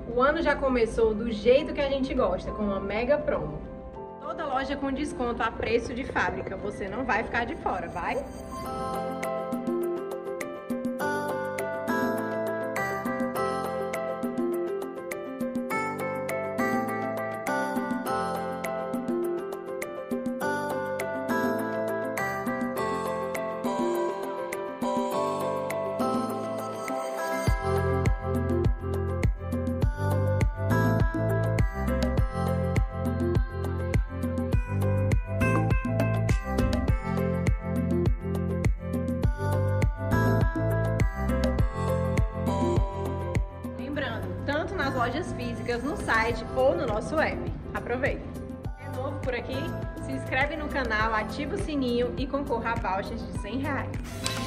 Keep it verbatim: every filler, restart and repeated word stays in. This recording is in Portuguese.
O ano já começou do jeito que a gente gosta, com uma mega promo. Toda loja com desconto a preço de fábrica. Você não vai ficar de fora, vai? Tanto nas lojas físicas, no site ou no nosso app. Aproveita! É novo por aqui? Se inscreve no canal, ativa o sininho e concorra a vouchers de cem reais.